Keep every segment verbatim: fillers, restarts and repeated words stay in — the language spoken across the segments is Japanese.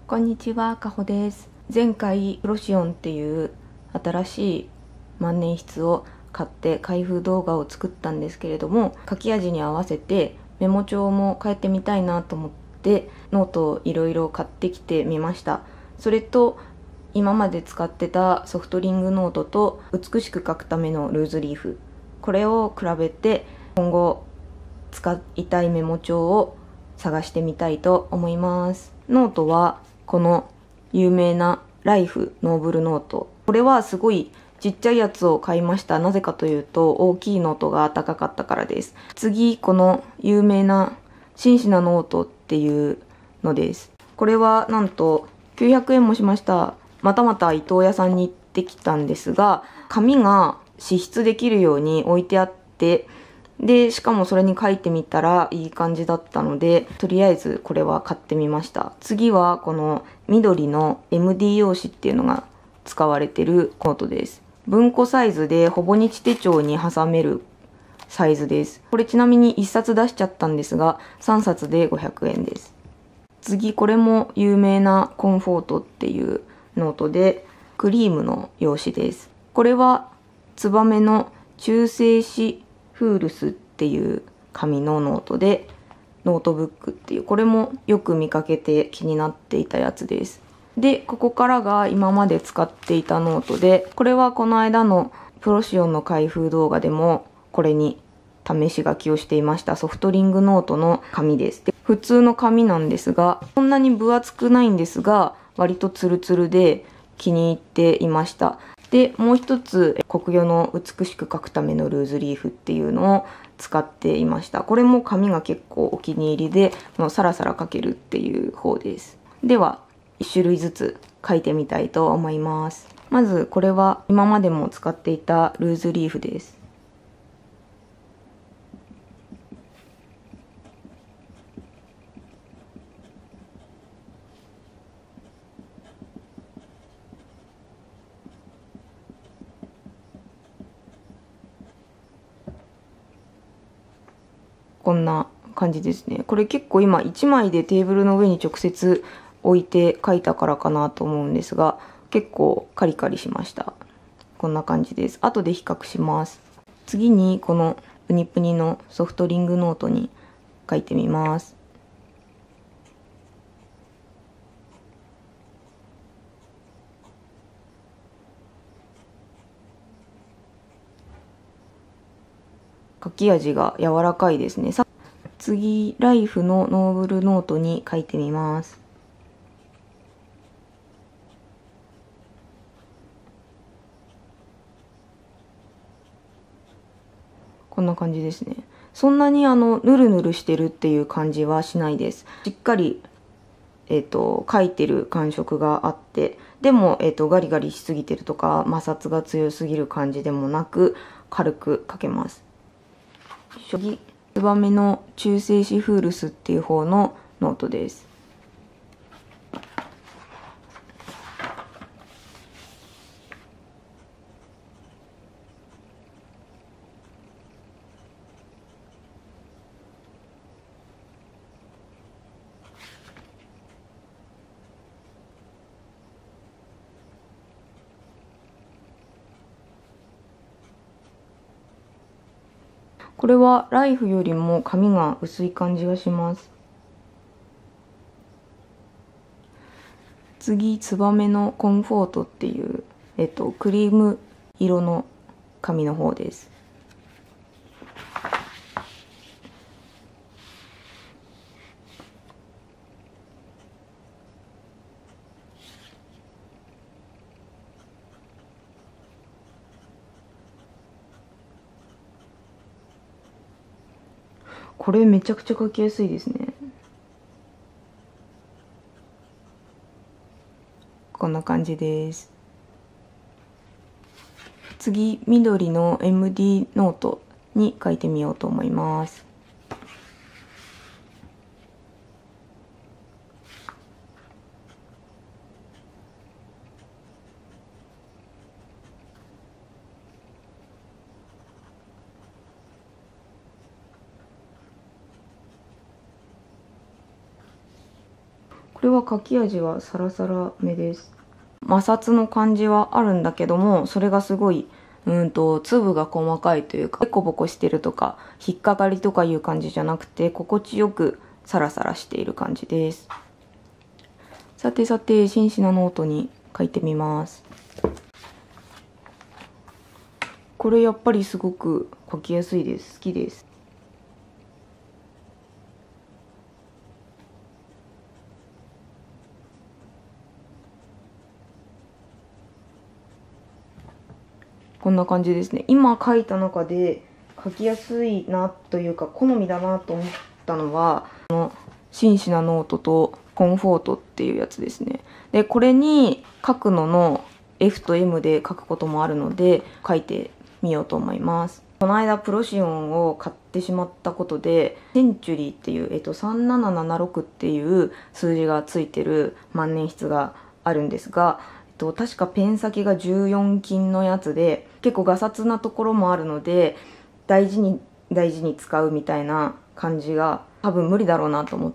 こんにちは、かほです。前回プロシオンっていう新しい万年筆を買って開封動画を作ったんですけれども、書き味に合わせてメモ帳も変えてみたいなと思ってノートをいろいろ買ってきてみました。それと今まで使ってたソフトリングノートと美しく書くためのルーズリーフ、これを比べて今後使いたいメモ帳を探してみたいと思います。ノートはこの有名なライフノーブルノート、これはすごいちっちゃいやつを買いました。なぜかというと大きいノートが高かったからです。次、この有名な真摯なノートっていうのです。これはなんときゅうひゃくえんもしました。またまた伊藤屋さんに行ってきたんですが、紙が支出できるように置いてあって、でしかもそれに書いてみたらいい感じだったので、とりあえずこれは買ってみました。次はこの緑の エムディー 用紙っていうのが使われてるノートです。文庫サイズでほぼ日手帳に挟めるサイズです。これちなみにいっさつ出しちゃったんですが、さんさつでごひゃくえんです。次、これも有名なコンフォートっていうノートで、クリームの用紙です。これはツバメの中性子フールスっていう紙のノートで、ノートブックっていう、これもよく見かけて気になっていたやつです。で、ここからが今まで使っていたノートで、これはこの間のプロシオンの開封動画でもこれに試し書きをしていましたソフトリングノートの紙です。で、普通の紙なんですが、そんなに分厚くないんですが、割とツルツルで気に入っていました。で、もう一つ、国語の美しく書くためのルーズリーフっていうのを使っていました。これも紙が結構お気に入りで、サラサラ書けるっていう方です。では、いち種類ずつ書いてみたいと思います。まず、これは今までも使っていたルーズリーフです。こんな感じですね。これ結構今いちまいでテーブルの上に直接置いて書いたからかなと思うんですが、結構カリカリしました。こんな感じです。後で比較します。次にこのプニプニのソフトリングノートに書いてみます。書き味が柔らかいですね。次、ライフのノーブルノートに書いてみます。こんな感じですね。そんなにあのヌルヌルしてるっていう感じはしないです。しっかり、えっと、書いてる感触があって、でも、えっと、ガリガリしすぎてるとか摩擦が強すぎる感じでもなく、軽く書けます。次、ツバメの中性子フールスっていう方のノートです。これはライフよりも紙が薄い感じがします。次、ツバメのコンフォートっていう、えっと、クリーム色の紙の方です。これめちゃくちゃ書きやすいですね。こんな感じです。次、緑の エムディー ノートに書いてみようと思います。 これは書き味はサラサラめです。摩擦の感じはあるんだけども、それがすごいうんと粒が細かいというか、ボコボコしてるとか引っかかりとかいう感じじゃなくて、心地よくサラサラしている感じです。さてさて、真摯なノートに書いてみます。これやっぱりすごく書きやすいです。好きです。こんな感じですね。今書いた中で書きやすいなというか好みだなと思ったのは、この真摯なノートとコンフォートっていうやつですね。で、これに書くのの エフ と エム で書くこともあるので書いてみようと思います。この間プロシオンを買ってしまったことで、センチュリーっていう、えっと、さんななななろくっていう数字がついてる万年筆があるんですが、と確かペン先がじゅうよん金のやつで、結構ガサツなところもあるので大事に大事に使うみたいな感じが多分無理だろうなと思って、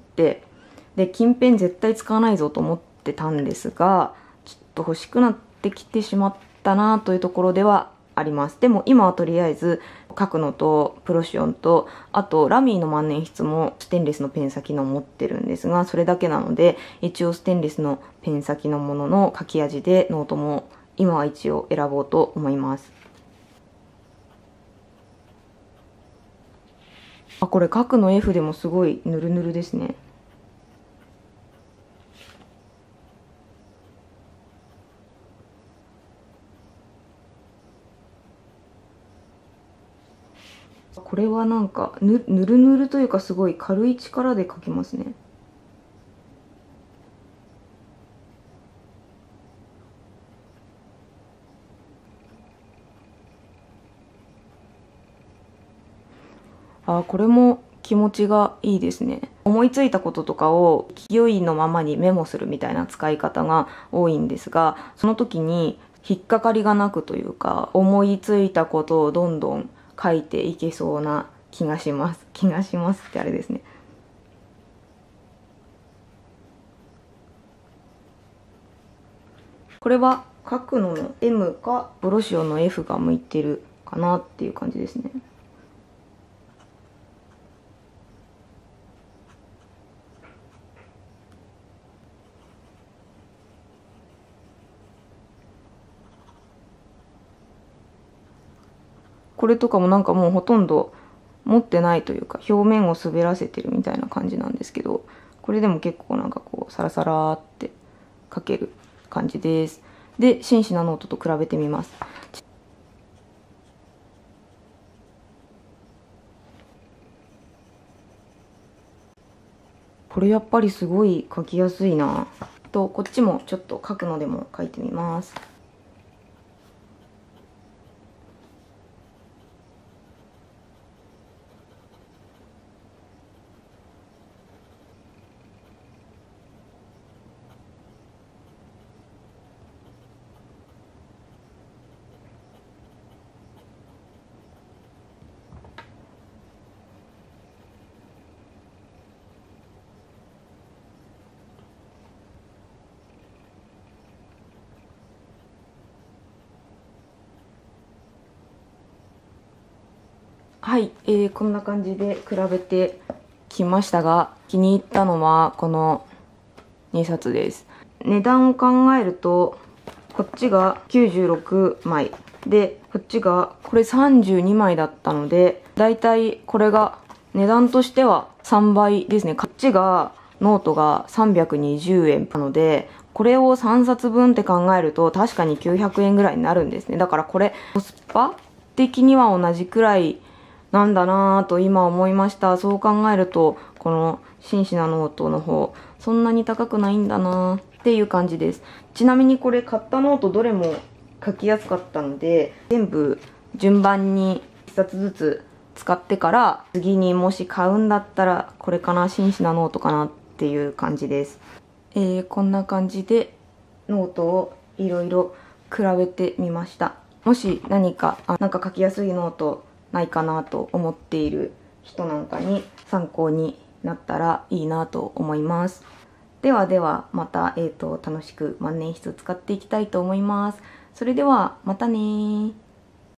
で金ペン絶対使わないぞと思ってたんですが、ちょっと欲しくなってきてしまったなというところではあります。でも今はとりあえず書くのとプロシオンと、あとラミーの万年筆もステンレスのペン先の持ってるんですが、それだけなので一応ステンレスのペン先のものの書き味でノートも今は一応選ぼうと思います。あ、これ書くの エフ でもすごいヌルヌルですね。これはなんかぬぬるぬるというか、すごい軽い力で書きますね。あ、これも気持ちがいいですね。思いついたこととかを勢いのままにメモするみたいな使い方が多いんですが、その時に引っかかりがなくというか、思いついたことをどんどん書いていけそうな気がします。気がしますってあれですね。これは書くのの エム かブロシオンの エフ が向いてるかなっていう感じですね。これとかもなんかもうほとんど持ってないというか、表面を滑らせてるみたいな感じなんですけど、これでも結構なんかこうサラサラって書ける感じです。で、真摯なノートと比べてみます。これやっぱりすごい書きやすいなと、こっちもちょっと書くのでも書いてみます。はい、えー、こんな感じで比べてきましたが、気に入ったのはこのにさつです。値段を考えると、こっちがきゅうじゅうろくまいで、こっちがこれさんじゅうにまいだったので、だいたいこれが値段としてはさんばいですね。こっちがノートがさんびゃくにじゅうえんなので、これをさんさつぶんって考えると確かにきゅうひゃくえんぐらいになるんですね。だからこれコスパ的には同じくらいなんだなぁと今思いました。そう考えるとこの真摯なノートの方そんなに高くないんだなっていう感じです。ちなみにこれ買ったノートどれも書きやすかったので、全部順番にいっさつずつ使ってから、次にもし買うんだったらこれかな、真摯なノートかなっていう感じです。えー、こんな感じでノートをいろいろ比べてみました。もし何かあなんか書きやすいノートないかなと思っている人なんかに参考になったらいいなと思います。 ではではまた、えーと、楽しく万年筆使っていきたいと思います。それではまたねー。